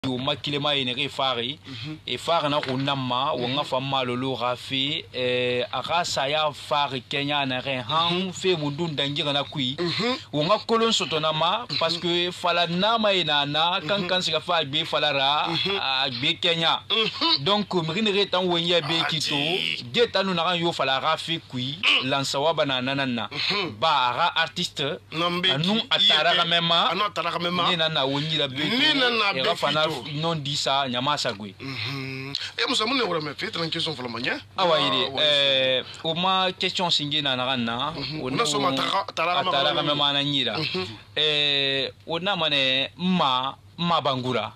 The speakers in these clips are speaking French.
o makilema ene fari e fari na kunama wonga fama lolo rafi aka saya fari Kenya na re han fe mundun dangira na kui wonga kolon sotonama parce que fala nama ina na kan sika fa be falara be Kenya donc mrine retan wonya be kito geta no na yo fala rafi kui lansawa banana nana ba ara artiste anu atara mema ni na wonyi la be ni na fana non dit ça nyamasa gwe et musa mun ne wala me fait question fala manya awa ile o ma question singe na na on so ma tara mema na nyira ona mane ma bangura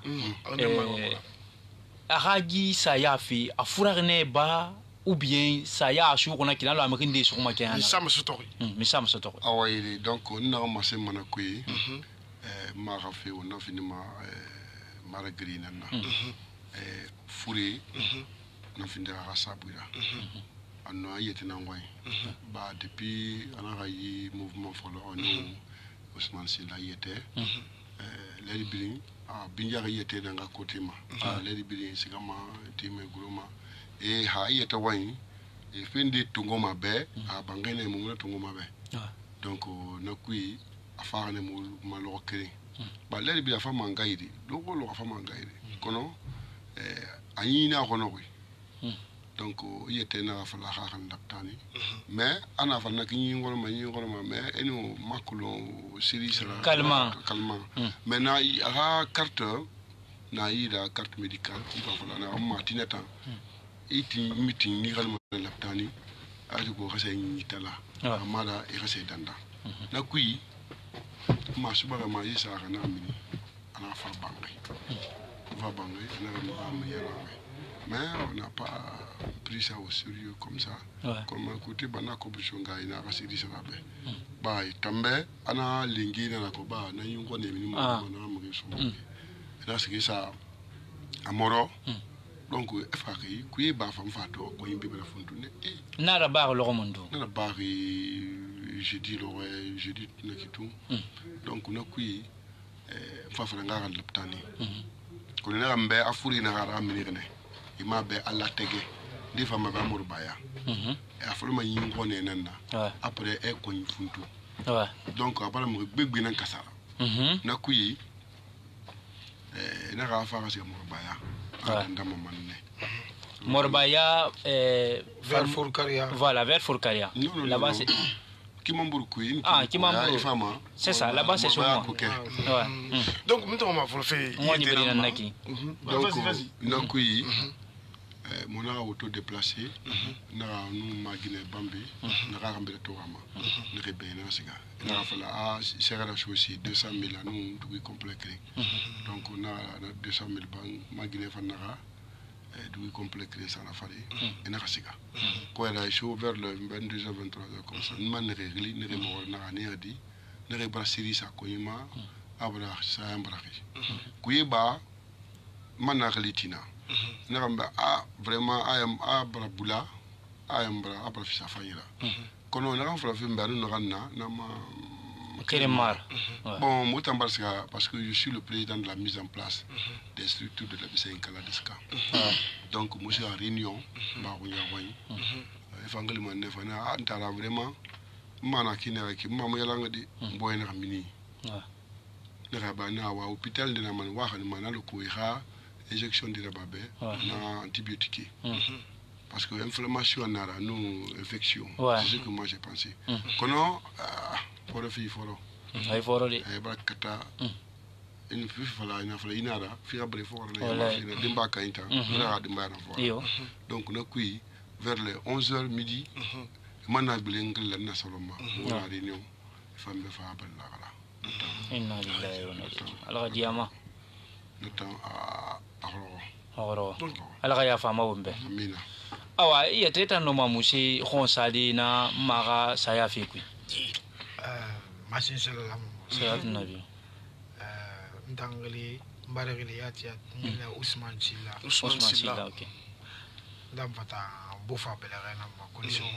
aragi sa yafi afurarne ba ou bien ça y a sur qu'on a qui dans l'Amérique des sur ma qui mais ça me sotori awa ile donc on a commencé manakui ma rafi on a fini ma maragri nana furi na fini la sabuira on a yété na ngwai ba depuis on a eu mouvement follow on Ousmane Silla yété Lady Billing a binja yété na nga côté ma Lady Billing sigama time groma et ha yété wai e fendi tungoma be a bangene mo na tungoma be donc na kui afara ne mo malo kere ba Lady Billing afa mangaidi loko lo afa mangaidi kono anyina kono wi donc yété na fa la xaxan laptani mais ana fa nak ñi ngol ma mais eno makulo siri sala calmant mais na a carte na ida carte médicale il va falloir na matinata iti meeting ni gal ma laptani aji ko xasse ñi tala amala e xasse danda na kuyi ma suba ma yisa kana amini ana fa bangay na ma yara mais on n'a pas pris ça au sérieux comme ça comme côté bana ko bushonga ina kasiri ça be ba tambe ana lingi na ko ba na yungo ne minimum na mo so na ce que ça amoro donc efaki kuyi ba fam fato ko yimbe bela funtune na ra ba lo mondo na ba je dis na kitu donc na kuyi fa fa nga gal laptani ko ne rambe afuri na ra minirene ima be alla tege di fama ba murbaya e afro ma yingo ne nanna après e ko funtu donc abala mo gbegbe nan kasara na kuyi na ga fa ga se murbaya ndama manne murbaya vers Fourcaria voilà vers Fourcaria là-bas c'est Kimamburu kuyi Kimamburu c'est ça là-bas c'est sur moi donc maintenant on va faire moi ni beli nanaki donc na kuyi mon auto déplacé na nous magine bambi na rambele to rama ne rebena siga na fala a sera la chose 200 000 nous tout complet donc on a 200 000 bang magine fanara du complet ça na fali et na siga ko era show vers le 22h 23h comme ça man régli ne remo na ne adi ne re brasserie ça ko yima abra ça embraqué kuiba man na relitina Nagamba vraiment ayam abra bula ayam bra abra fisa fanyira kono na fa fi mbaru no ganna na ma Kérémar bon mutambar parce que je suis le président de la mise en place des structures de la BCN Kaladeska donc moi j'ai en réunion ba ko yawoy efangali man ne fana antara vraiment mana kinere ki mamu yala ngadi boy na mini na ba na wa hôpital de na man wa xani manalo ko iha injection de rababé na antibiotique parce que inflammation nara nous infection c'est ce que moi j'ai pensé kono pour fi foro ay foro de ay bakata une fi fala ina fala inara fi abre foro na fi dimba kainta na dimba na foro donc na kui vers les 11h midi mana bilengel la na saloma wala réunion fambe fa abal la gala inna lillahi wa inna ilaihi ala diama le temps à Oro. Ala ya fama wombe. Amina. Awa iya teta no mamushi khonsali na mara saya fikwi. Masin salam. Salat nabi. Ndangali mbaragili yati na Ousmane Silla. OK. Ndam fata bofa belere na ma condition.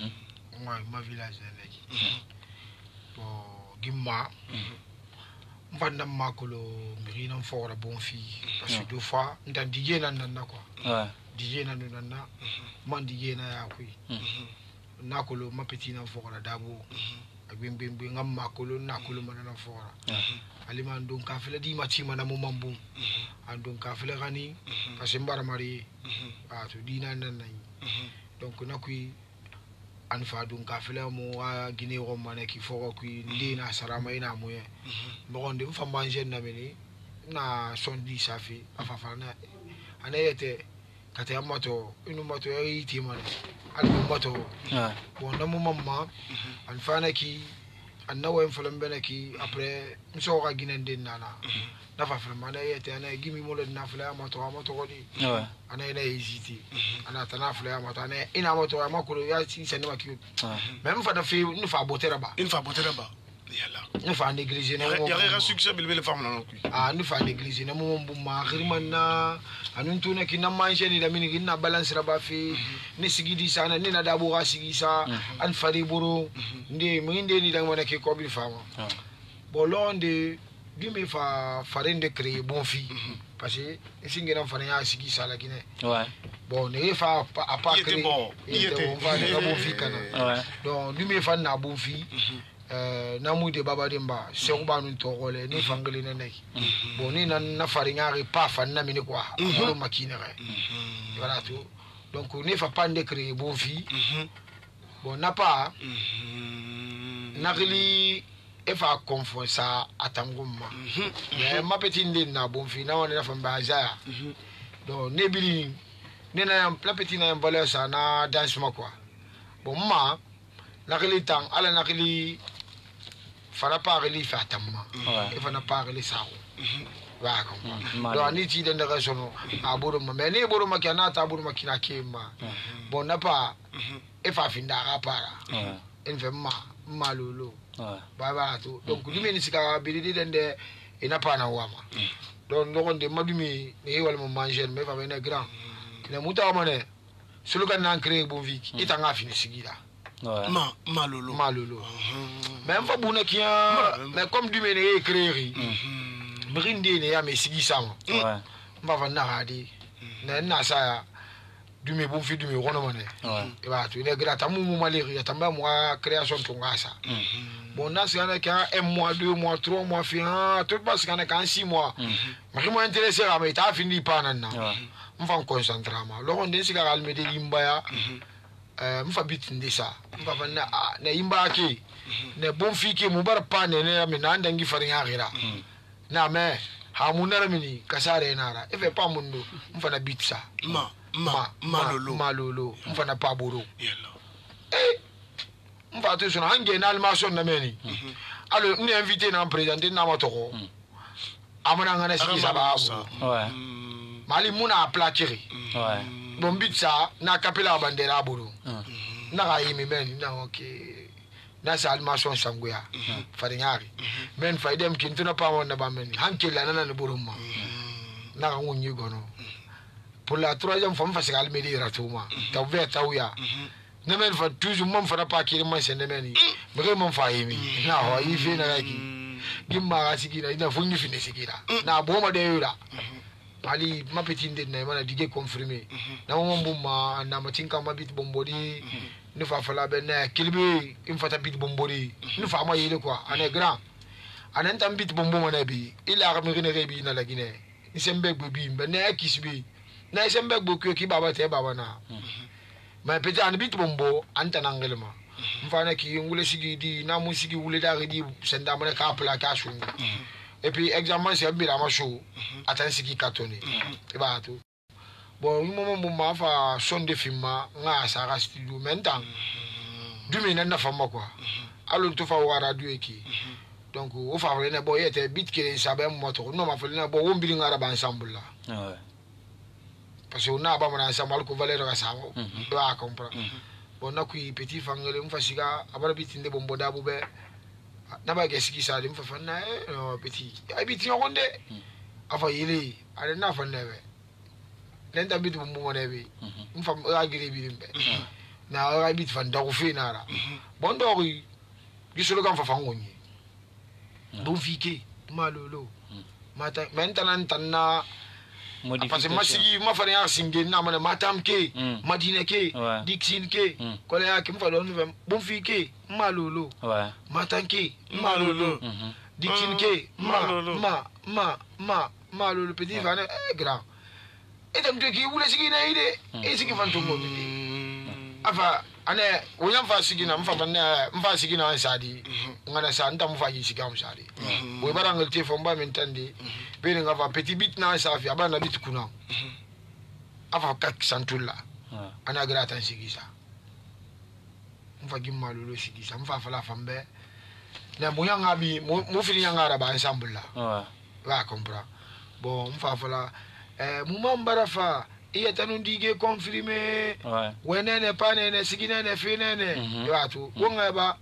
Ma village leki. Bo gimma Mvanda makolo mirina mfora bon fille parce que deux fois ndan DJ na quoi. Ouais. DJ na nana man DJ na ya kui. Nakolo ma petit na fora dabo. Agbembembe ngam makolo nakolo manana fora. Alima ndon ka fele di mati mana mo mambu. Andon ka fele gani parce que mbara mari a to dina nan. Donc nakui anfa dun ka fele mo a Guinée romane ki fora kui ndina sarama ina moye. Bonde mfa manger na meni na sondi safi afafana anayete kate amato inu moto yiti man al moto bon na mo mamma anfana ki annawo en fulan benaki après mso ga ginen den nana na fa fama na yete ana gimi mo le na fula amato ko di ana ina hésité ana tana fula amato ana ina moto amakuru ya si senema ki même fa da fi nu fa botera ba nous faisons négliger il y a un succès belle femme là nous faisons négliger nous mon ma rimana anu tuna ki na manger ni da mini na balance raba fi ni sigidi sana ni na dabo ga sigisa an fari buru ndi minde ni da wana ke ko bi fama bolonde du me fa farinde créer bon fille parce que singena fa ya sigisa la Guinée ouais bon ne fa a pas créer il était on va na bon fille kana ouais donc du me fa na bon fille namu de baba demba seku banu togole ni fangeli ne bon ni na fariñari pa fanna mini quoi ko makine re voilà tout donc ne fa pas de créer bon fille bon n'a pas nakili e fa confond ça atanguma mais ma petite ndine na bon fille na wona fa mbaza donc ne bili ne na la petite na valeur ça na danse ma quoi bon ma nakili tang ala nakili fana parler fatamma e fana parler sao wa ko do ani ti den daga sono aburu ma me ne buru ma kana ta buru ma kina kema bon na pa e fa finda ga para en fe ma lolo ba to donc dumi ni sika bidi den de ina pa na wama don no gonde madumi ne wal mo manger me fa bene grand ne muta ma ne sulu kan nan créer bon vie itanga fini sigira malolo même pas bonne qui mais comme du mené créer brindé ne ya me sigi sama ouais mba va na hadi na sa du me bon fi du me rono mané et ba tu ne grata mu maleri tamba moi création to ngasa bon na c'est ana ka 1 mois 2 mois 3 mois fi tout parce qu'on a quand 6 mois mais moi intéressé à mais ta fini pas nan mfa concentrer ma lo on den siga almede imbaya mfa bitinde sa mfa fa na imba ke ne bon fi ke mu bar pa ne me na ndangi farin agira na me ha munara mini kasare nara e fe pa mundo mfa na bitsa malolo mfa na pa boro mfa to so na hange na almason na meni alors ni invité na présenter na matoko amana ngana siki saba ouais mali muna platiri ouais bon bitsa na kapela bandera boro na ga yimi men na okay na sa almason sanguya fariñari men faydem kin tuna pa wona ba men hankela nana ne boro ma na ga wonyi gono pour la troisième fois fa al medi ratuma ta ve tawya ne men fa toujours mom fa pa ki man sen men bre mom fa yimi na ho yi fe na ki gimma ga sikira ina funyi fini sikira na boma de yura ali ma petit ndene mana dige confirmer na mom bumma na matinka mabit bombodi ne fa fala ben kilbi im fata bit bombodi ne fa ma yele quoi ane grand anen tam bit bombo mana bi ila ga mi ne rebi na la Guinée isembe gbobi mbe na kisbi na isembe gboku ki baba te baba na ma petit an bit bombo anta nangelma mfana ki ngule sigi di na musigi wule da di senda mana ka pla ka shu et puis examen c'est bi la ma show atan sigi katoni e ba to bon moment ma fa son de film nga sa ga studio mentan du mi na fama quoi alors to fa wa radio eki donc o fa ne bo yete bit ke sa ba moto no ma fa na bo won bi ngara ba ensemble là ouais parce que on a ba mon ensemble ko valeur ga sa wa comprendre bon na ku petit fangele mfa siga abara bit inde bombo da bube na ba ke siki sa de mfa fa na petit ay bit yo gonde afa yele ale na fa newe lenta bit bombo mo newe mfa agiri bi mbe na ay bit fa ndago fe nara bon do ri gisolo gam fa fangoni bon fike malolo mata maintenant tanna parce que masigi ma fane ya singe na mana matam ke madina ke dixin ke kole ya ke mfa don bon fi ke malolo matan ke malolo dixin ke malolo petit fane grand et donc qui voulait sigi na ide et sigi fan tongo afa ane woyam fa sigi na mfa sigi na sadi ngana sa nta mfa yi sigi am sadi wo barangel te fo mba mentande be nga fa petit bit na sa fi abana bit kuna afa kat santulla ana grata sigi sa mfa gimma lolo sigi sa mfa fala fambe na moya ngabi mo fini ngara ba ensemble la wa compra bon mfa fala mumambara fa iya tanu dige confirmer wenene panene siginene finene yatu wonga ba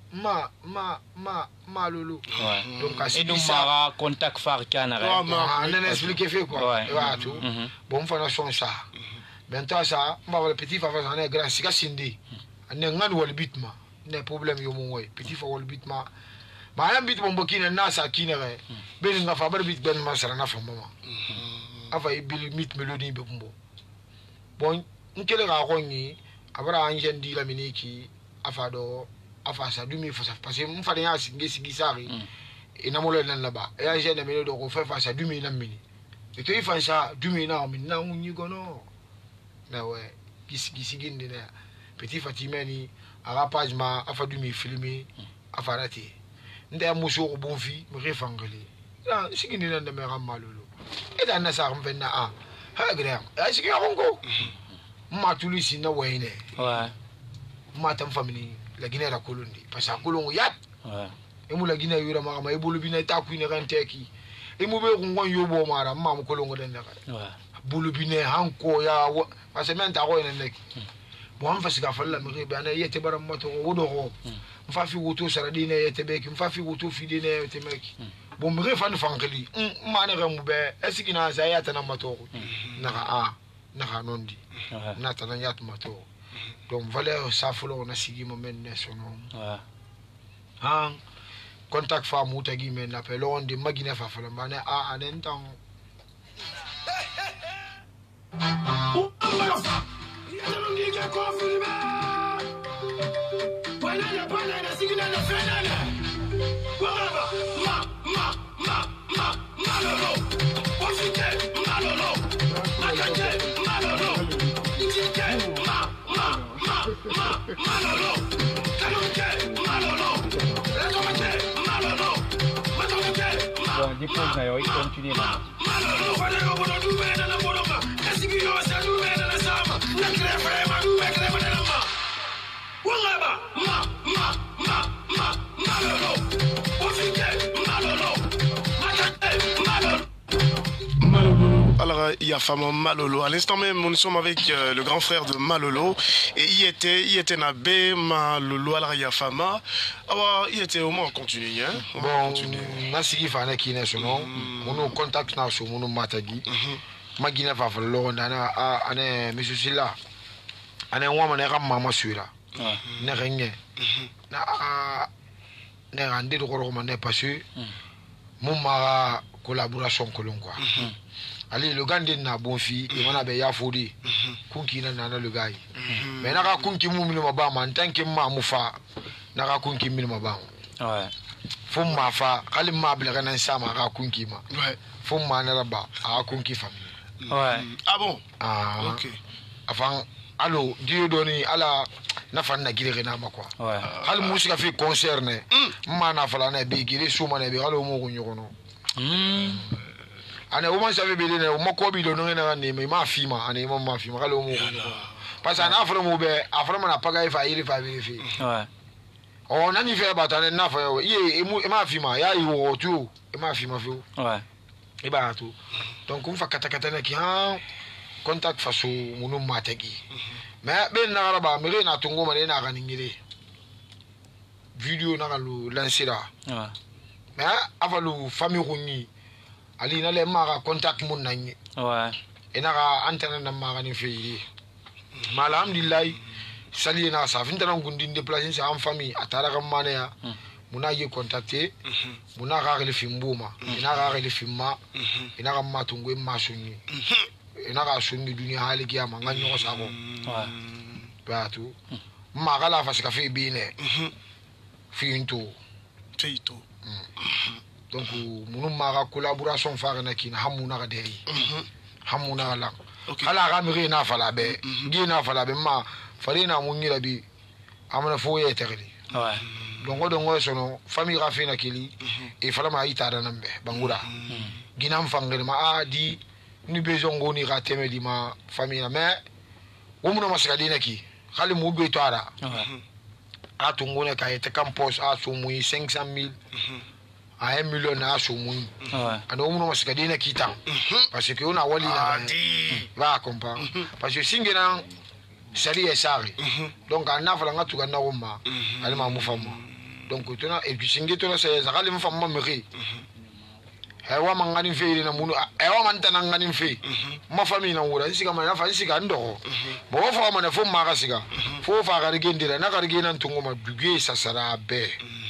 ma lulu donc asidi ça contact far kana on expliquer fait quoi yatu bon fa na son ça maintenant ça mba le petit fa fa na grand sika sindi ane ngan wal bitma ne problème yo mo way petit fa wal bitma ba yam bit mo bokina na sa kinere ben nga fa bar bit ben ma sara na fa mama afa ibil mit melodi be mbo bon nkele ga gonyi abara anje ndi la miniki afado afasa dumi fosa parce que mfa ya singe sigisari ina molo nan laba ya je na melo do ko fa sa dumi na mini e to ifa sa dumi na min na unyi gono na we gisigindi na petit fatimeni ara page ma afa dumi filmer afarati nda muso ko bon fi me refangale ya sigindi na de me ramalolo et dans na sa mvenna a ha gram a sigi arongo ma tulisi na wayne ma tam family la Guinée la Colombie parce que Colombo yat e mu la Guinée yura ma e bolu bi na ta ku ne kan teki e mu be ko ngon yobo mara ma mu Colombo den la bolu bi ne hanko ya parce que men ta ko ne nek bo am fasika falla mi be ana yete baram moto wodo ko mfa fi woto sara dine yete be ki mfa fi woto fi dine yete meki bon mi refan fankeli ma ne ramu be esikina za yata na moto na nondi na tana yat moto donc valeur ça folo na sigi mo men ne sono contact fa muta gi men na pelo on di magine fa fala bane anen tan Depois na eu continue lá. Alors, il y a Fama Malolo. À l'instant même, nous sommes avec le grand frère de Malolo. Et il était Nabé Malolo. Alors, il y a Fama. Alors, il était au moins continu. Hein? Bon, Nasiki Fana qui n'est son nom. Mon contact n'a son nom Matagi. Magina va falloir ane monsieur Silla. Ane woman est ramama suira. Ne rien. Ne rendez de Roma n'est pas sûr. Mon mara collaboration colon quoi. Ali le gande na bon fi e wana be ya fodi kunki na le gars mais na ka kunki mu mi ma ba man tanke ma mu fa na ka kunki mi ma ba fo ma fa kali ma bele kana sama ka kunki ma fo ma na ba a kunki famille ah bon OK avant allo dio doni ala na fa na gire na ma quoi hal musika fi concerne ma na fa na be gire suma na be allo mo ko nyono ane woman savait bien ne mo ko bi do no na ne ma fima ane ma fima kala mo ko parce que na afro mo be afro na paga ifa iri fa bi fi o na ni fe ba ta na fa ye ma fima ya yi wo tu ma fima fi e ba tu donc on fa kata na ki ha contact fa so munu matagi mais ben na ba me na tungo ma na ga ngire video na ga lu lancera mais avalu famille runi ali na le mara contact mun nanyi ena ga antenne na mara ni feyi mala alhamdulillah sali na sa finta na ngundi déplacer sa en famille atara ga mane ya muna ye contacter muna ga le fimbuma ina ga le fimma ina ga matungwe masuni ina ga sunni dunia hali kiyama nganyo sako batu magala fasika fi bine fi into Teito. donc munu maga collaboration fa na kina hamuna ga deri hamuna ga la ala ga mi na fala be ngi na fala be ma farina mun ngira bi amana fo ye tegli donc odongo sono famille ga fi na kili e fala ma ita da nambe bangura ginam fangel ma adi ni besoin ngoni ga teme di ma famille mais wo mun ma sika dina ki khali mu be to ara a tungone ka ete campus a sumui 500,000 a 1 million na sumui ando muno masika dina kita parce que on a wali na va comprendre parce que singena sali esari donc ana fala ngatu kana goma ali ma mufama donc tona et puis singi tona se zakali mufama meri ewa mangani fe na muno ewa mantana ngani fe ma famille na wura sika ma na fa sika ndo bo fa ma na fo ma ka sika fo fa ga rigendira na ga rigena ntungo ma duge sasara be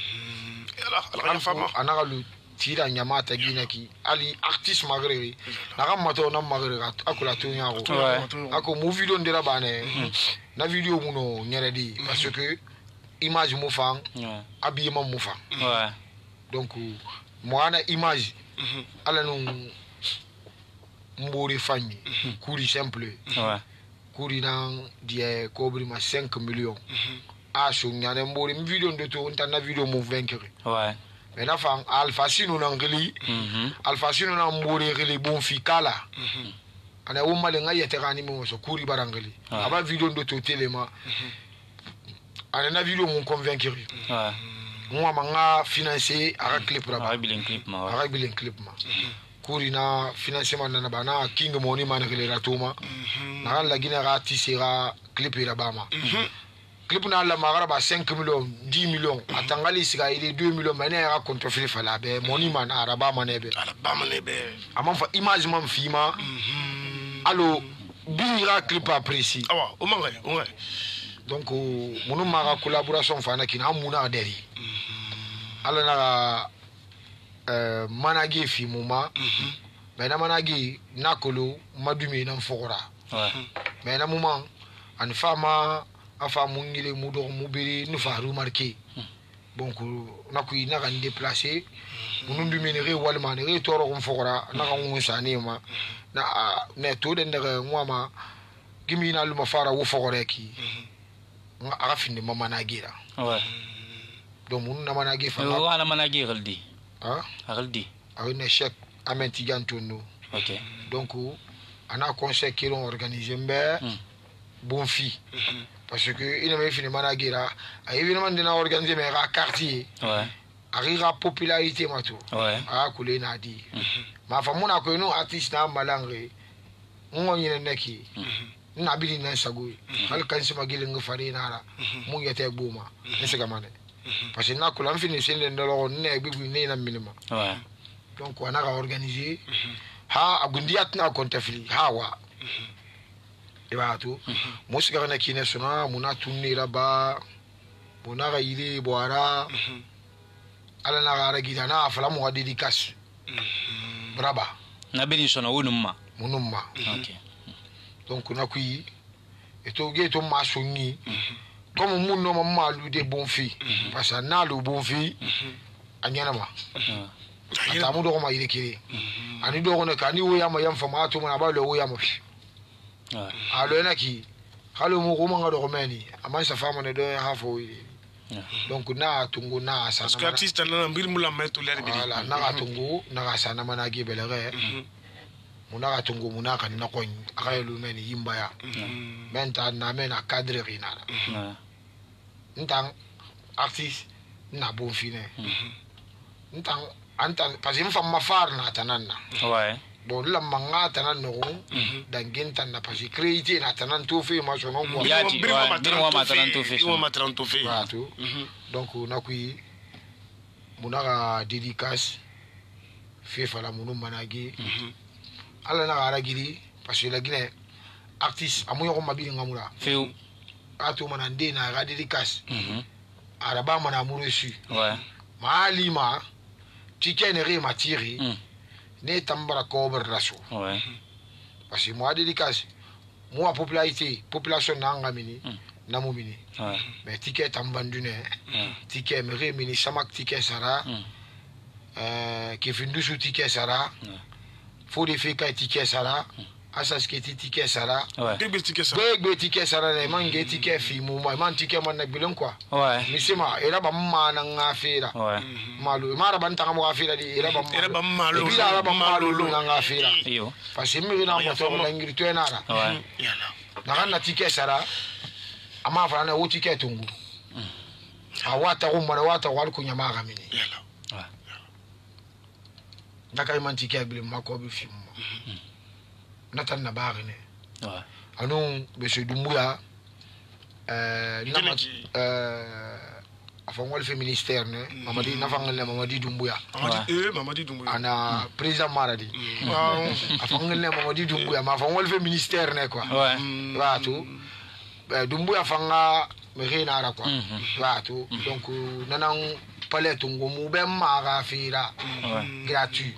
ala fama anaka lu tira nyamata gina ki ali artiste magre na ga mato na magre ga akula to nyako ako mu video ndira bane na video muno nyeredi parce que image mo fang habillement mo fang donc mo ana image ala no mbori fanyi kuri simple kuri na die cobri ma 5 millions a so nyane mbori video ndo to ntana video mo vaincre mais na fang alpha sino na ngeli alpha sino na mbori ngeli bon fikala ana wo male nga yete gani mo so kuri barangeli aba video ndo to telema ana na video mo convaincre moi manga financer ara clip ra ara bilin clip ma kuri na financement na bana king money man ngeli ratuma na la gina ra tisera clip ra bama clip na la magara ba 5 millions 10 millions atangali sika ile 2 millions mane ya contre fili fala be money man araba manebe amon fa image man fima allo bira clip apprécié awa o mangay donc munu maga collaboration fa na kina amuna deri ala na managi fi muma mais na managi nakolo madumi na mfokora mais na muma an fama afa mungile mudo mubiri nous fa remarquer donc na ku ina kan déplacer munundu minere walma ne toro ko fokora na kan ngusani ma na ne to de ndere ngwama gimi na lu mafara wo fokore ki nga afindi mama na gira donc mun na managi fa wana managi galdi galdi ne chèque amen tigantono OK donc ana conseil qui l'ont organisé mbe bon fi parce que il m'a fini managira évidemment de na organiser mais à quartier arriva popularité mato coulé na di ma fa mona ko no artiste na malangre ngonyi neki na bili na sago hal kan si magile ngfari na ra mu yete gboma nsiga mane parce que na ko lam fini sen den dolo ne gbibu ne na minima donc on a organisé ha agundiat na kontafili hawa ibatu musika na kine sona muna tunira ba muna ga ile boara ala na ga gida na afala mo dédicace braba na bini sona wonumma OK donc na kui eto geto masoni comme mun no ma lu de bon fi parce que na lu bon fi anyana ma ata mu do ma ile kire ani do ko ka ni wo ya ma yam fama to ma ba lo wo ya ma alo na ki halo mu ko manga do meni ama sa fama ne do ha fo donc na tungu na sa parce que artiste na mbir mu la meto ler bi ala na tungu na sa na mana gi belere muna tungu muna kan na ko akayelu meni yimba ya menta na mena cadre rinara ntang artiste na bon fine ntang antan parce que mfa mafar na tanana bon la manga tanan no dangin tan na parce que créité na tanan to fe ma sono ko yati wa ma tanan to fe donc na kui muna dédicace fe fala munu managi ala na ara giri parce que la Guinée artiste amuyo ko mabili ngamura feu atu manande na ga dédicace araba mana amuru su Malima, ticket ne rima tiri, ne tambara cobre raso. Ouais. Parce que moi, dédicace, moi, population n'angamini, namumini. Ouais. Mais ticket tambandune, ticket me remini, samak ticket sara, qui finit sous ticket sara, faut des faits ticket sara. Asas ke ticket sara Big ticket sara big ticket sara ne mange ticket fi mu man ticket man na bilon quoi ouais misima era ba ma na ngafira ouais malu mara ban ta mo afira di era ba malu bi era ba malu lu na ngafira yo parce que mi na mo to na ngiri to na ra ouais na kan na ticket sara ama fa na wo ticket tungu awata umma wata wal kunya ma gamini ouais ndaka man ticket bi mako bi fi Nathan Nabarine. ouais Anon, monsieur Doumbouya, enfin, le ministère, Mamadi Doumbouya. Mamadi Doumbouya. Ana président Maradi. Enfin, Mamadi Doumbouya, ma femme, le ministère, quoi. ouais Voilà tout. Doumbouya fanga, me rien à quoi. Voilà tout. Donc, nanan palais tungo moubem mara fira. Gratuit.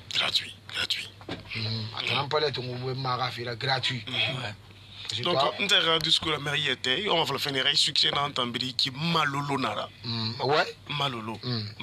Attends, pas les ton gratuit. Donc, on a discours la mairie était, on va faire un succès dans Tambiri qui malolo nara. Ouais. Malolo.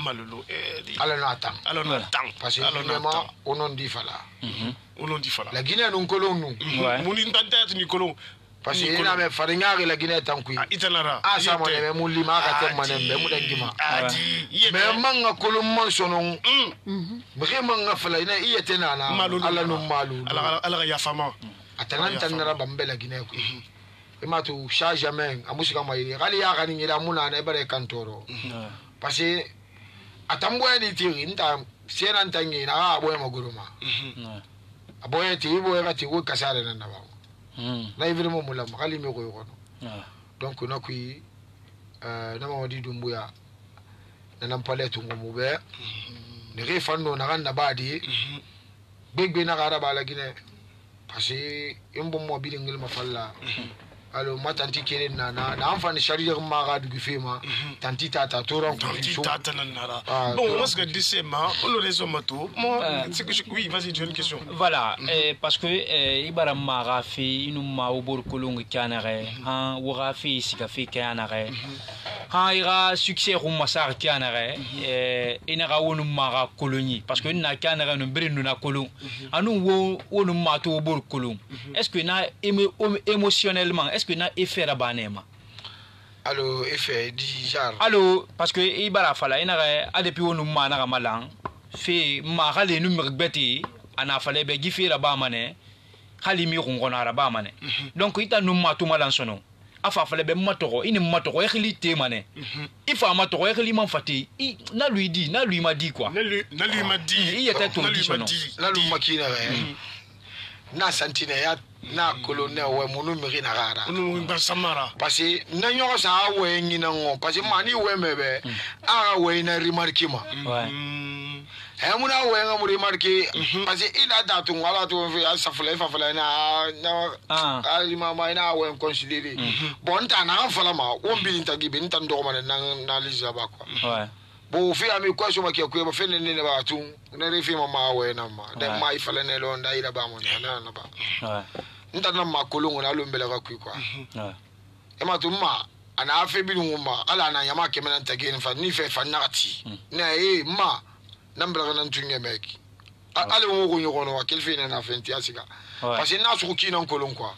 Alors, attends. Parce que on en dit fala. On en dit fala. La Guinée, nous colons nous. Mon intendant, nous colons. Parce que il a même faringari la Guinée tant que. Itanara. Ah, ça m'a même moulima à terre manem, mais moulingima. Mais manga colomman sonon. Vraiment, on a fait la Guinée, il était là. Ala no malu. Ala ya fama. Atalanta nara bambe la Guinée. Et ma tu charge jamais. A musique ma yiri. Gali ya kani ngira muna na bare kantoro. Parce que atambwa ni tiri nta sera ntangi na aboye maguruma. Aboye ti boye ka ti wo kasare na ba. Na évidemment mula makali me ko yono donc na kui na Mamadi Doumbouya na nampale tungo mube ne refando na ganda badi begbe na gara bala Guinée parce que imbo mo bi ngel ma falla alors ma tanti kere na enfant charger ma ga du fema tanti tata to ron tanti tata na nara bon moi ce que dis ma on le résume tout moi c'est que oui vas-y j'ai une question voilà parce que ibara ma rafi inu ma obor kolong kanare han warafi sikafi kanare han ira succès rum masar kanare ina wonu ma colonie parce que na kanare no brindu na kolon anu wonu ma to obor kolong est-ce que na émotionnellement est-ce que na effet rabanema allo effet dijar allo parce que ibara fala ina a depuis wonu ma na malang fi ma gale nu mirbeti ana fale be gifi rabamane khali mi ngona rabamane donc ita nu ma to malansono afa fale be matoro ini matoro ekhli temane ifa matoro ekhli man fati na lui m'a dit quoi na lui m'a dit il était tout dit sono na lui makina na santine ya na colonel we munu miri na gara unu basamara parce que na nyogo sa we ngina ngo parce que mani we mebe ara we na remarque ma ouais muna we nga mu remarque parce que ila datu wala to fi asafula fa fala na ali mama ina we considérer bon ta na fala ma o bi nta gibe nta ndo ma na liza ba quoi ouais bo fi ami kwa so ma ke ko ba fene ne ba tu na refi mama we na ma de mai fala ne lo nda ila ba mo na ba ouais nta na ma kolongo na lo mbele ka ku quoi ouais e ma tu ma ana afe bi ngumba ala na yama ke mena nta ge fa ni fe fa nakati na ma nambla na ntunge meki ale wo go nyono wa kelfe na fenti asika parce que na su ki nan kolon quoi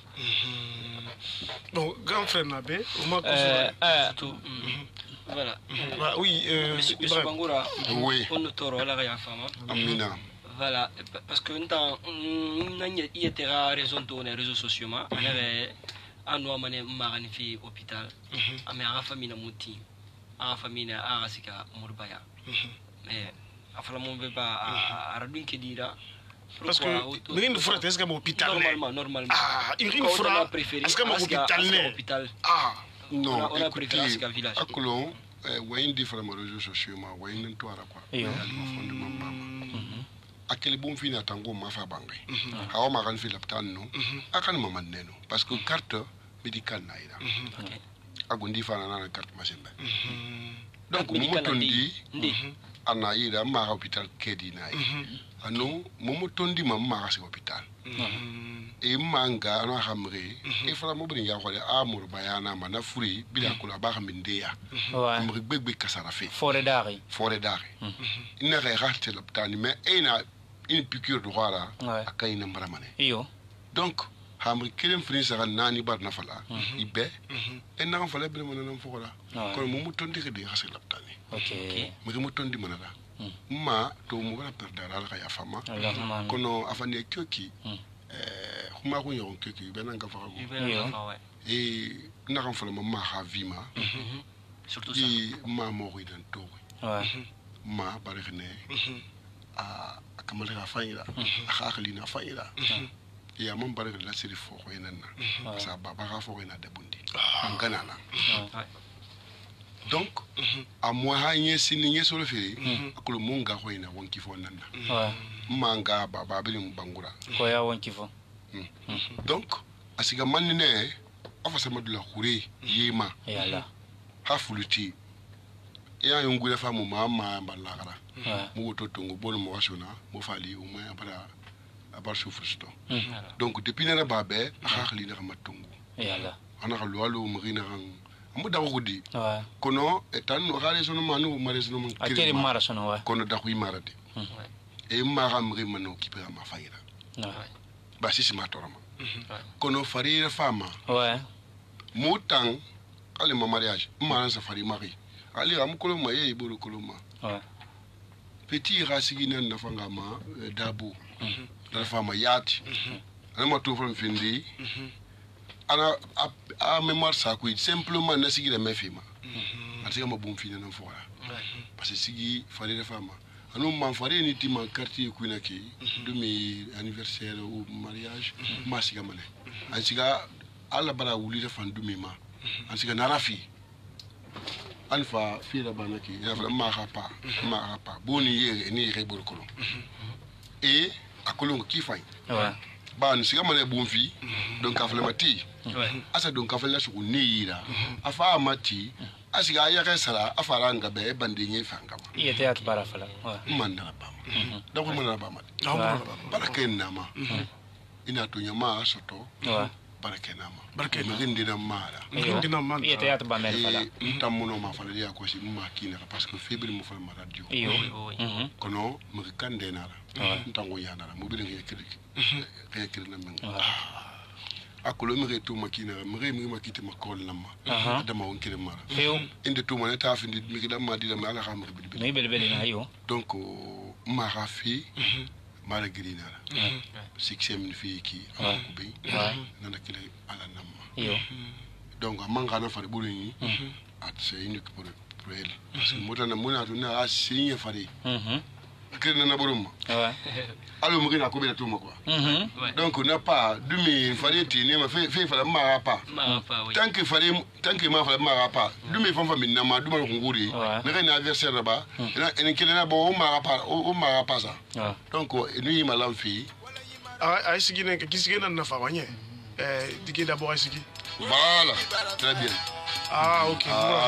donc grand frère Nabé au moins voilà oui monsieur Bangoura oui on toro la ya fama amina voilà parce que ntan nanya yetera raison to les réseaux sociaux ma on avait anwa mané magani fi hôpital ame ara famille na muti ara famille na ara sika murbaya mais afala mon beba aradun ke dira parce que rien de frère est-ce que mon hôpital normalement il rien frère est-ce que mon hôpital non on a préféré ce village akolon wayin différents réseaux sociaux ma wayin to ara quoi akele bon fina tango ma fa bangay hawa ma kan fi laptan no akan ma man neno parce que carte médicale na ida agundi fana na carte machine donc momo tondi ana ira ma hôpital kedi na anu momo tondi ma ma se hôpital e manga no hamre e fala mo brin ya khole amur bayana ma na furi bila kula ba khamindea amri gbegbe kasara fe fore dari ina ga ralte l'hôpital mais ina une piqûre de roi akai na maramane iyo donc hamri kelem fini sara nani bar na fala ibe en na fala bi mo na fokola ko mo tondi ke de khasel l'hôpital okay mo tondi manala ma to mo bala perdara la ya fama kono afane kyoki kuma ko yon kyoki bena nga fako e na kan fala ma ha vima surtout ça ma mo ri dan to ma barene a kamala ga fayira a khali na fayira ya mon barene la seri fo ko enana sa baba ga fo ko ena de bundi ngana na donc a moi ha nyesi ni nyeso le feri akolo munga ko ina wonki fo nanda manga baba bi bangura ko ya wonki fo donc asiga manne afa sama de la khouri yema yala ha fuluti ya yongule fa mo mama balagara mo to tongo bol mo wasona mo fali o moins abar souffre donc depuis na babé ha khali na matongo yala ana khalo alo mo rina mo da wudi kono etan no khale sono manu mare sono mo akere mara sono wa kono da kuy marade e mara mri mano kipera ma faira ba sisi matorama kono farira fama mutang ale ma mariage ma safari mari ali am kolo ma ye bolo kolo ma petit rasigina na fanga ma dabo da fama yati ana ma to fam findi ana a mémoire ça quoi simplement na sigi la mefima atiga ma bon fina na fora parce que sigi farira fama anu ma fare ni ti ma quartier kuina ki demi anniversaire ou mariage ma siga mane an siga alla bara wuli da fan dumi ma an siga narafi an fa fi da banaki ya fa ma rapa boni ye ni rebol kolon et akolon ki fay ba ni siga mane bon fi donc afle mati asa donc afle su ni yira afa mati asiga ya sala afaranga be bandinye fangama yete at barafala manna ba donc manna ba ma barakena ma ina to nyama soto barakena ma barakena ngindina mara ngindina mara yete at ba mel fala tamuno ma fala ya ko si ma kina parce que febre mo fala ma radio kono mo kande nara ntango yana mo bi ngi kiri na menga akolo mi retu makina mi makite makol lama adama wonkere mara inde to mona ta findi mi kida ma dida ma ala xam bi ni bel na yo donc ma rafi mara grina succès min fi ki ko be nana kile ala namma yo donc manga na fare bulini at c'est unique pour elle parce que motana mona to na signé fare kene na borum alo mo gina ko be to mo quoi donc n'a pas dumi fare ti ne ma fe fara ma pa tant que ma fara ma pa dumi fon famille na ma duma ko nguri na na adversaire ba en kele na bo o ma pa ça donc ni ma lamfi ay sigine ke kisigena na fa wanye digi d'abord ay sigi voilà très bien OK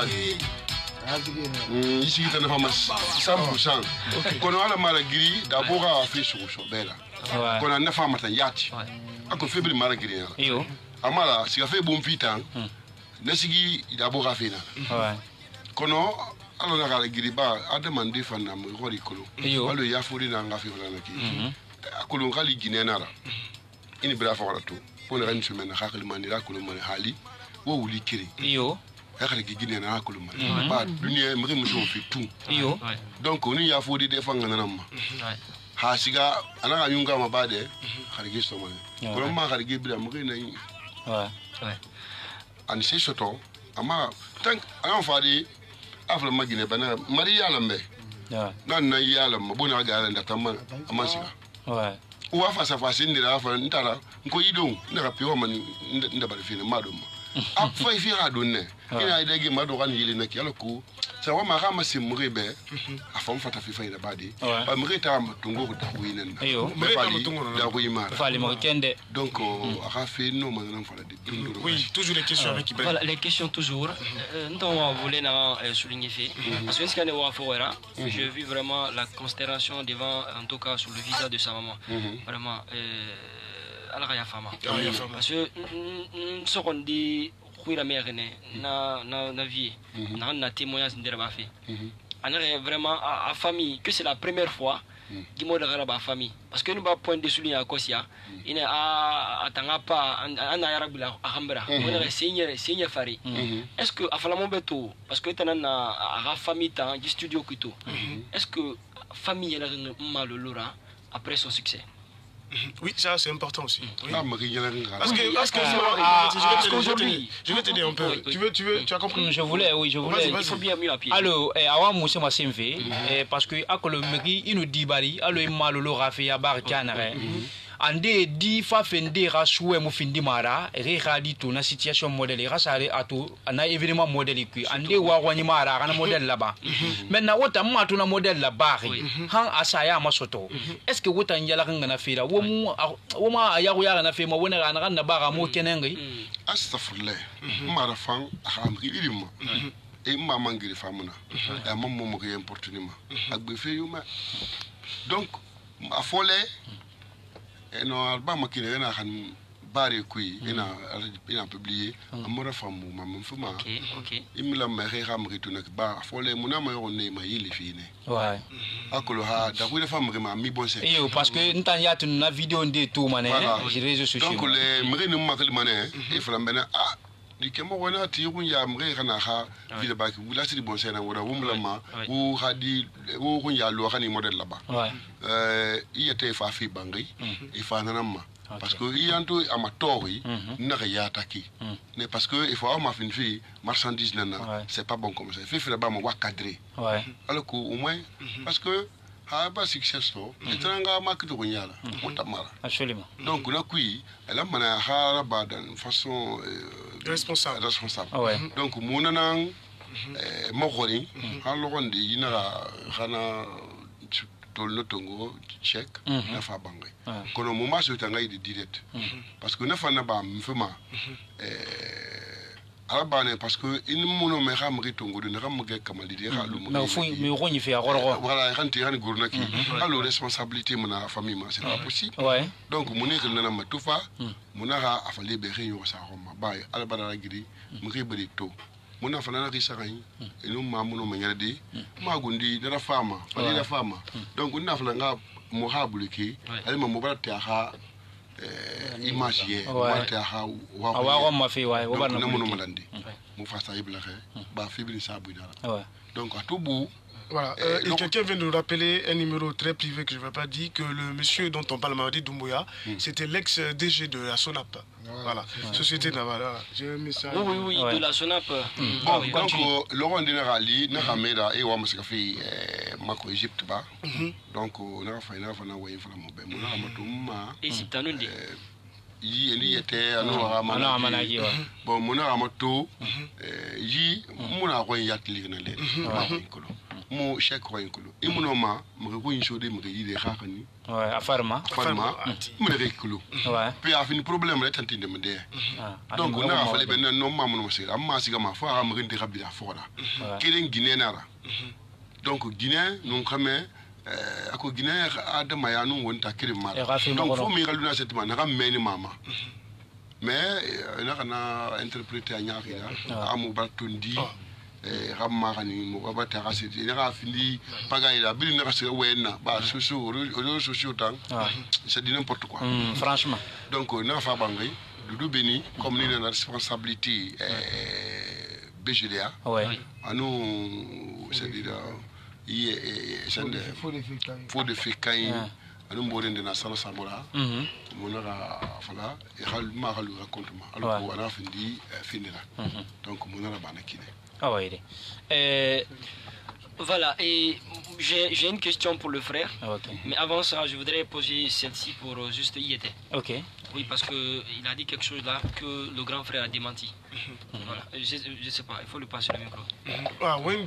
ici tu as fama 100% kono ala mara giri d'abord a fait sur bela kono na fama tan yati ako febri mara giri yo amala si ka fe bon fitan na sigi d'abord a fait na kono ala na kala giri ba a demandé fana mo gori kolo alo ya fori na nga fe fana ki akolo ngali ginenara ini bra fa wala to pour une semaine khakli manira kolo mari hali wo wuli kiri yo akara gigine na akolo mari ba dunia mri muso fi tout yo donc oni ya fodi de fanga na ma ha siga ana yunga ma bade kharigi so mali ko ma kharigi bra mri na an se soto ama tank an fadi afla magine bana mari yala mbe nan na yala ma bona ga da tamma ama siga wa fa sa fa sindira fa ntara ko yidon ndaka piwa man ndaba fina madum a fa fi ha donne ina idege mado kan yili na kiyalo ko ça va ma rama c'est mourir ben a fam fata fi fayda badi ba mourir ta ma tungo ko winen ayo da ko yimara fali mo kende donc a fait non ma nan fala de oui toujours les questions avec Ibrahim. Voilà, les questions toujours. On voulait souligner fait. Parce que ce qu'on a j'ai vu vraiment la considération devant, en tout cas, sur le visage de sa maman. Vraiment, à la femme. Parce que ce qu'on dit, oui, la mère, na vie, na témoignage de la fait. On est vraiment à famille, que c'est la première fois. Qui m'a de la famille parce que nous pas point de souligner à Kosia il est à Tangapa en Arabila à Hambra on est seigneur Fari est-ce que à Falamon Beto parce que tu as la famille dans du studio Kuto est-ce que famille est mal Laura après son succès? Oui, ça c'est important aussi. Oui. Parce que je vais t'aider un peu. Tu as compris? Je voulais. Il faut bien mieux appuyer. Alors, avant Moussa Massimvé, parce que à Colombi, il nous dit Bari, alors il m'a le rafé à Barcanare. Ande di fa fende ra suwe mo findi mara re ga di to na situation modèle ra sare ato na événement modèle qui ande wa wani mara kana modèle là-bas maintenant wota ma to na modèle là-bas han asaya masoto est-ce que wota njala kan na fira wo ma aya ya na fe ma wona ga na ba ga mo kenengi astaghfirullah mara fan hamri ilima e ma mangiri famuna e mam mo ko importunima ak be fe yuma donc a fole non alba makine ena kan bare kui ina publié amora famu mam fuma OK imla ma re ramri to nak ba fole muna ma yo ne ma yili fine ouais akolo ha da ku le famu ma mi bonse et parce que ntan ya tu na vidéo ndé tout mané les réseaux sociaux donc les mri ne makali mané e flambena ah di kemo wona ti ku ya mri kana ha vile ba ki wula ti bonse na wora wumla ma wo hadi wo ku ya lo khani model là-bas il était fa fi bangi il fa nanama parce que il y a un amatori n'a rien attaqué mais parce que il faut avoir ma fin fille marchandise nana c'est pas bon comme ça il faut là-bas me voir cadrer alors que au moins parce que ha ba success to etranga market ko nyala mutamara absolument donc là kui elle a mana ha ba de façon responsable donc monana mo gori ha lo gondi ina khana tol no tongo check na fa bangay kono mo ma so tanga idi direct parce que na fa na ba mfuma arabane parce que in mono me xam ri tongo de na mo ge kamali de xalu mo na fu mi rogni fi agoro voilà xanti xani gourna ki allo responsabilité mo na famille ma c'est pas possible donc mo ne na ma tufa mo na ha afale be xeyo sa xoma bay ala badara gidi mo xey bari to mo na fa na ri sa xay ino ma mo no ngadi ma gundi dara fama fali la fama donc na fa nga mo ha buliki ali mo ba ta ha image ye mo ta ha wa ma fi wa ba na mo no malandi mo fa sa ibla xe ba fi bi sa bu dara donc à tout bout. Voilà, et quelqu'un vient de nous rappeler un numéro très privé que je ne vais pas dire, que le monsieur dont on parle, Mamadi Doumbouya, c'était l'ex-DG de la SONAP. Voilà, société navale. J'ai un message. Oui, de la SONAP. Bon, donc, Laurent Denarali, Nahameda et Wamaskafi, Mako Égypte, donc, on a fait un envoyé pour la mobile. On a Matouma. Égypte, on dit. Il était à Noamanaji. Bon, mon amato, yi, mon arroy yatli, mo chèque roinkolo et mon homme me reconnaît chaud de me dire rakani à farma me récolo puis a fini problème là tanti de me dire donc on a fallu ben non maman no c'est amma siga ma fa am rende rabila fora kilen guinée nara donc guinée non kamé ako guinée adama ya non wonta kirim ma donc faut mi galuna cette man na meni mama mais na kana interpréter à nyari là amu batundi rammarani mo babata rasiti na fini pagaila bil na se wena ba soso soso tan c'est dit n'importe quoi franchement donc na fa bangay dudu beni comme ni na responsabilité BGDA anu c'est dire faut de fécaille anu mborende na sala samora monara fala et hal ma halu racontement alors ko ana findi finira donc monara banakine. Ah oui. Voilà, et j'ai une question pour le frère. Mais avant ça, je voudrais poser celle-ci pour juste IET. Ok. Oui, parce qu'il a dit quelque chose là que le grand frère a démenti. Voilà. Je sais pas, il faut lui passer le micro. Ah, oui,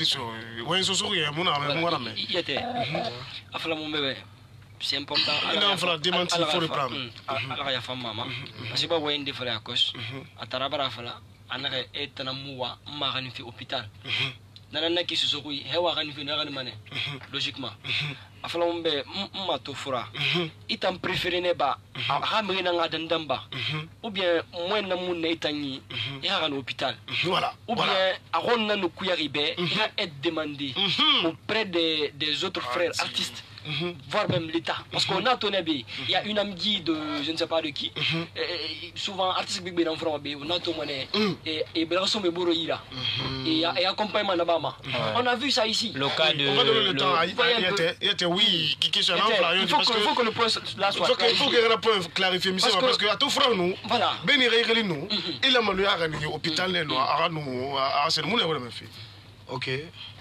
Il était. Afala mon bébé. C'est important. Il a un démenti, il faut le prendre. Alors, il y a femme maman. Parce que pas ouais, des frères à cause. À Tarabara fala, anare et tanamoua, marani fait hôpital. Nana qui se sourit, hewa rani fait nana mané. Logiquement. Afala mon bébé, mato fura. Il t'en préféré neba, ramri nanga dandamba. Ou bien, moi namoun neitani, et à l'hôpital. Voilà. Ou bien, à Ronna no Kouyaribé, il a été demandé auprès des autres frères artistes. Voire même l'État. Parce qu'on a ton abbé, il y a une amie de je ne sais pas de qui, souvent artiste big ben en France, on a ton monnaie, et Belason et Boroïla, et accompagnement d'Abama. On a vu ça ici. Le cas de. On va donner le temps à Yete, oui, qui est un il faut que le point là soit clarifié. Il faut que le point clarifié, parce que à tout frère nous, voilà. Ben il nous, il a malu à l'hôpital, à nous, à ce moment-là, on a fait. Ok.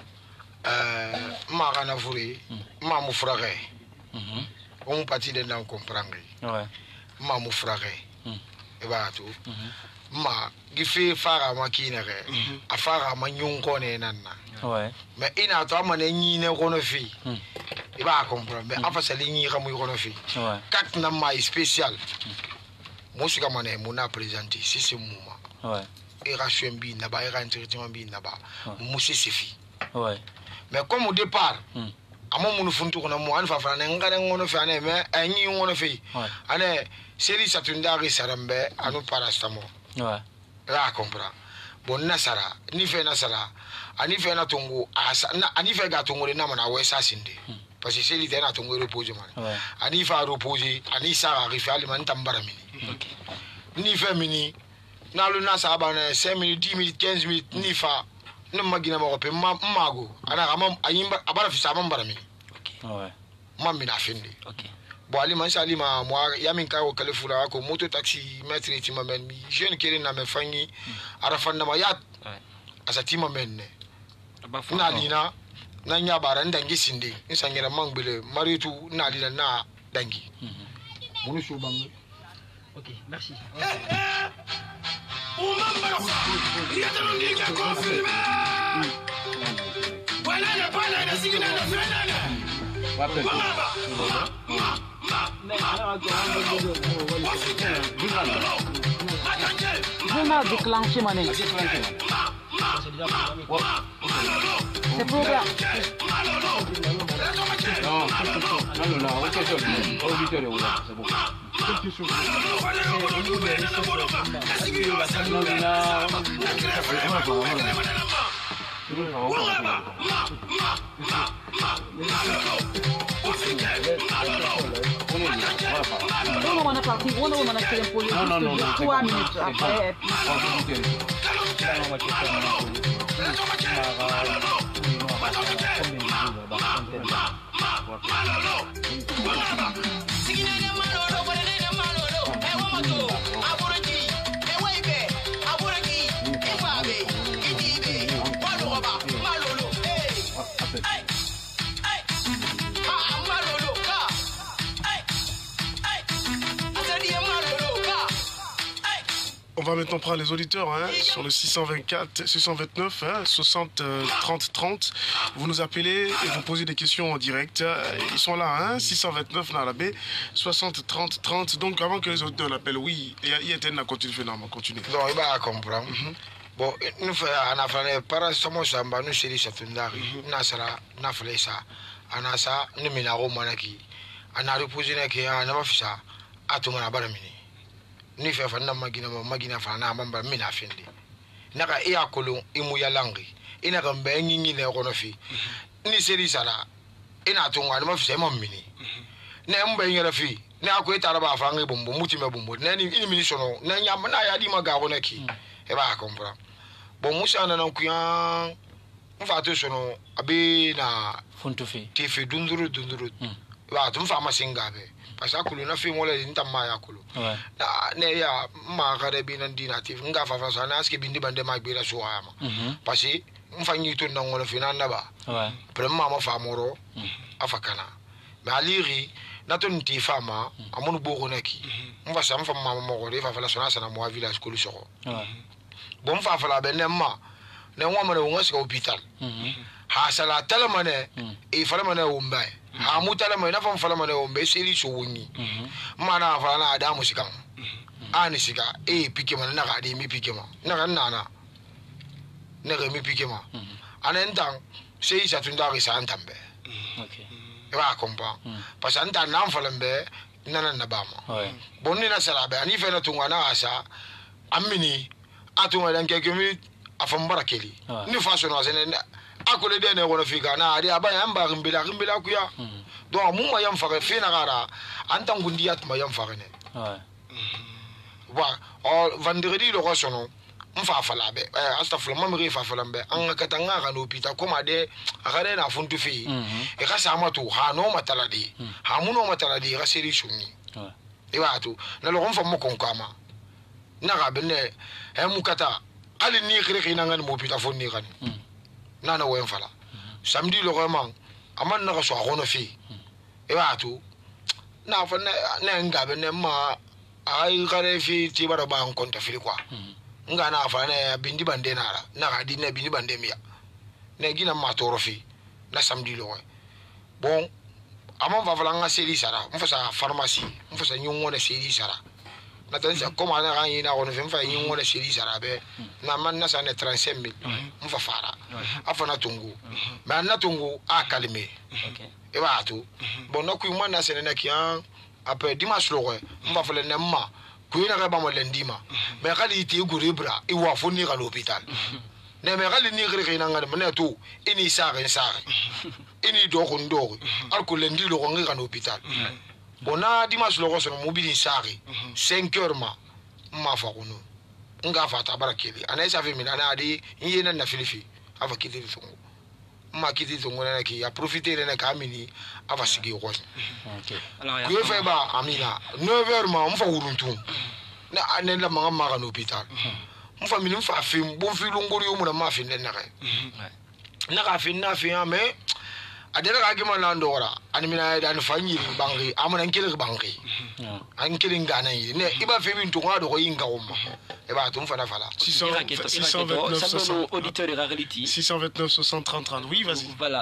Marana Fouré, Mamou Fragé. On partit de n'en comprendre. Mamou Fragé. Et bah tout. Ma, Giffé Fara Makinere, a Fara Magnon Kone Nana. Mais il n'a pas mané ni ne renefi. Il va comprendre. Mais enfin, c'est l'igni Ramou renefi. Quatre nama spécial. Moussika Mané, mon a présenté, c'est ce moment. Et Rachembi, Naba, et Rantirtement Bi Naba. Moussi Sefi. Mais comme au départ, à mon monofonto, on a moins de faire un gagnant de faire un new one of it. Allez, série Satundari Sarambe, à nous parastamo. Là, comprend. Bon, Nasara, ni fait Nasara, à ni fait Natongo, à ni fait Gatongo, les Namana, West Assinde. Parce que c'est l'idée à ton reposer. À ni faire reposer, à ni ça arrive à l'alimentambaramini. Ni fait mini, n'a le Nasa 5 minutes, 10 minutes, 15 minutes, ni fa. Ne magina mo pe mago ana amam ayimba abara fi sama barami mam mina finde bo ali man sali ma mo ya min ka o kalifula ko moto taxi maître ti ma men mi jeune kere na me fangi ara fanda ma ya asati ma men ne na lina na nya bara ndangi sinde insangera mangbele maritu na lina na dangi bunu shubangi. Ok, merci. Vraiment déclenché, mané. C'est programme. On a parti, on a fait un policier 3 minutes après. On va maintenant prendre les auditeurs sur le 624, 629, 60 30 30. Vous nous appelez et vous posez des questions en direct. Ils sont là, 629 dans la baie, 60 30 30. Donc avant que les auditeurs l'appellent, oui, il y a un continue. Non, il va comprendre. Bon, nous faisons un affaire, par exemple, nous série Satundari, Nasara, Naflesa, Anasa, nous minaro manaki, on a reposé qui a un afficha, à tout mon abaramini. Ni fe fa na magina fa na mamba mina finde naka iya kolon imu ya langi ina kan be nyinyi ne kono fi ni seri sala ina tunga ma fi mo mini na mba nyera fi na ko itara ba fa ngi bombo muti me bombo na ni ini mini sono na nya na ya di maga ko neki e ba kompra bon musa na nan kuya mfa to sono abi na funtu fi ti fi dunduru ba tum fa masinga be parce que na fi mo le ntamma ya kulu ne ya ma gare bi nan dinatif nga fa fa sana aske bindi bande ma gbira so ama parce que mfanyi to na ngolo fi na ba prema ma fa moro afakana mais aliri nato nti fama amonu bogo neki mfa sam fa mama mo re fa fala sona sana mo village ko lusoko bon fa fala benema ne ngwa mane wonga sika hospital ha sala tala mane e fala mane umba ha mutala mane fa fala mane umba seli so woni mana fala na adamu sika ani sika e pike mane na ga de mi pike ma na ga nana na ga mi pike ma anendan sei sa tunda ga sa antambe okay va kompa parce que anta nan falambe nana na bama bonni na sala be ani fe na tunga na asa amini atunga dan ke kemi afam barakeli ni faso no asene akole de ne wono fika na ari abaya amba gimbila ku ya do mu ma yam fare fe na gara anta ngundiyat ma yam fare ne wa o vendredi le rosono mfa fala be astafurlah mamri fa fala be an katanga ga no pita koma de agare na funtu fi e ka sama tu ha no mataladi ha muno mataladi ga seri shuni e ba tu na lo gonfa mo konkama na ga bene e mukata ali ni khiri na ngani mo pita fonni kan na na wen fala samedi lo goma aman na ga so gono fi e ba tu na fa na nga bene ma ai gare fi ti bara ba on konta fi kwa nga na fa na bindi bande na ga di na bindi bande miya na gina ma torofi na samedi lo bon amon va vola nga seri sara mfa sa pharmacie mfa sa nyongo na seri sara na tan sa koma na ga yina ono mfa nyongo na seri sara be na man na sa na 35000 mfa fara afa na tungu ma na tungu a kalme okay e ba tu bon na ku man na sene na kian après dimanche lo mfa vola na ma kuina ga ba mo lendima me ga li ti guribra i wa foni ga l'hôpital ne me ga li ni gre ga ngana me to ini sare ini do ko ndo al ko lendi lo ga l'hôpital bona dimanche lo so mo bi sare 5h ma fa ko no nga fa ta barakeli ana sa fe mi na adi yena na filifi ava kiti to ma kiti to ngona ki ya profiter na ka mini ava sigi ko okay ku fe ba amina 9h ma mfa uruntu na anela manga manga no hospital mfa mini mfa film bon film ngori yo muna ma fin na ka fin na fin me adela ka gima na ndora ani mina da ni fanyi bangi amana nkele bangi an kele ngana yi ne iba fe bin to ngado ko yinga umma e ba tum fana fala 629 auditeur reality 629 60 30 30 oui vas-y voilà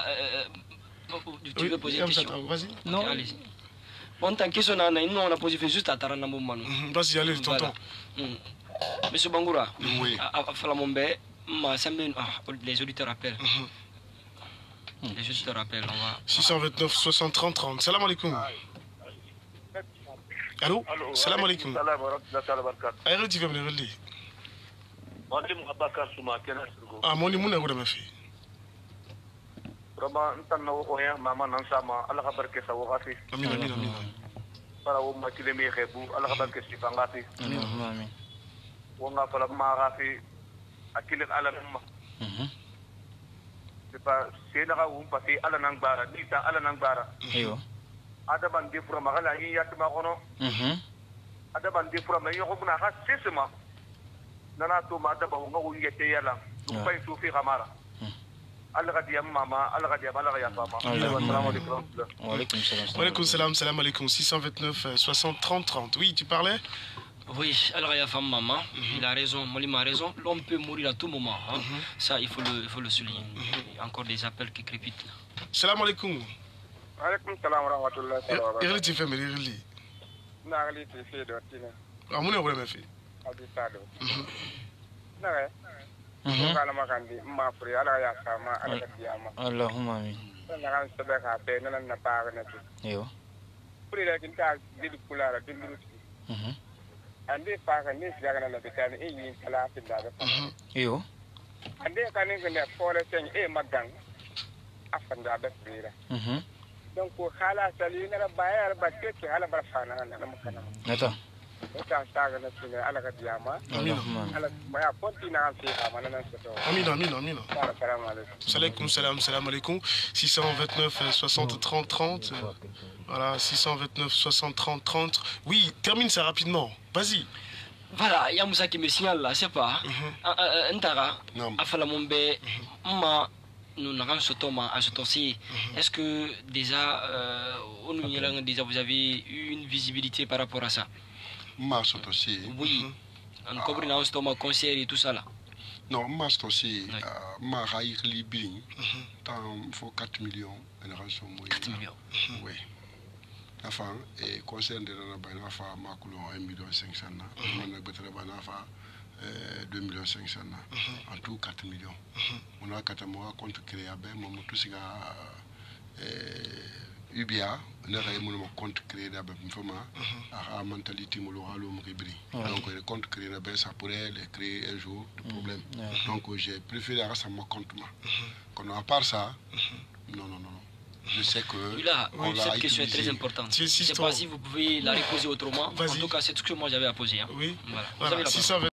tu veux poser une question vas-y non allez bon tant que ça on a posé juste à tarana mumanu vas-y allez tonton monsieur Bangoura oui fala mombe ma semble les auditeurs appellent les auditeurs appellent on va 629 60 30 30 salam alaikum allô salam alaikum salam wa rahmatullahi wa barakatuh ayre tu veux me le Mwalimu Abakar Suma Kena Sirgo. ah moni muna gura mafi Rama ntanna wo ya mama nan sama Allah ka barke sa wo gafi. amin amin amin Para wo ma kile mi xebu Allah ka barke si fangati. amin Wo nga fala ma gafi akile ala umma. C'est pas c'est na wo pa fi ala nang bara ni ta ala nang bara. ayo Ada ban di fura magala yi yatma kono. Ada ban di fura ma yo ko na ha sisma. Nana to ma da ba wo nga wo yete yala. Ko fay su fi kamara. Allah ka diya mama, Allah ka diya Allah ka ya mama. Assalamu alaikum. wa alaikum salam wa alaikum salam salam alaikum 629 60 30 30 oui tu parlais oui alors il y a femme maman il a raison Molima a raison l'homme peut mourir à tout moment hein. Ça il faut le souligner encore des appels qui crépitent salam alaikum Alaikum salam wa rahmatullahi wa barakatuh. irli tu fais me irli Na ali ti fi do tina. ah muna gura mafi Abi sado. Na ga. Kana makandi ma furi ala ya sama ala ka diyama. allahumma amin Na kan sabe ka be nan na pa na tu. ayo Furi da kin ta didu kulara dindu. Ande pa ka ni siga na betani e yin kala tin da. ayo Ande kan ni ne fore sen e magang. Afanda da fira. Donc ko khala sali na bayar ba ke ala bar fana na makana. nata Ta saga na tune ala ka diyama. allahumma amin Ala maya kontina fi amana nan to. amin amin amin Assalamu alaikum. salam alaikum 629 60 30 30 voilà 629 60 30 30 oui termine ça rapidement vas-y voilà il y a Moussa qui me signale là c'est pas Ntara Non. afala mombe ma nous avons ce tome à ce temps-ci. Est-ce que déjà, vous avez eu une visibilité par rapport à ça? Oui. On comprend ce tome concert et tout ça là. Non, moi aussi, ma raïr libin, il faut 4 millions. 4 millions. Oui. Enfin, et concerne de la Banafa, ma coulon 1,5 million, on 2,5 millions. En tout, 4 millions. On a 4 mois contre créer à Ben, mon tout siga Ubia, on a un compte créé à Ben, à mentalité mouloralo Mribri. Donc, le compte créé à Ben, ça pourrait créer un jour de problème. Donc, j'ai préféré à ça mon compte. Quand à part ça, non. Je sais que là, cette question est très importante. Je ne sais pas si vous pouvez la reposer autrement. En tout cas, c'est tout ce que moi j'avais à poser. Hein. Oui. Voilà.